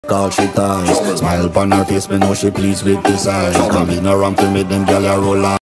all she ties. Smile upon her face, me know she pleased with this eyes. Come in around to make them gyal a roll on.